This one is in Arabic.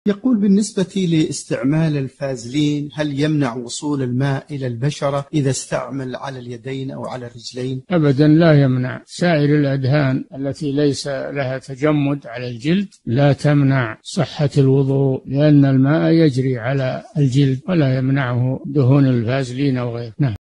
يقول بالنسبة لاستعمال الفازلين، هل يمنع وصول الماء إلى البشرة إذا استعمل على اليدين أو على الرجلين؟ أبدا لا يمنع. سائر الأدهان التي ليس لها تجمد على الجلد لا تمنع صحة الوضوء، لأن الماء يجري على الجلد ولا يمنعه دهون الفازلين أو غيره. نعم.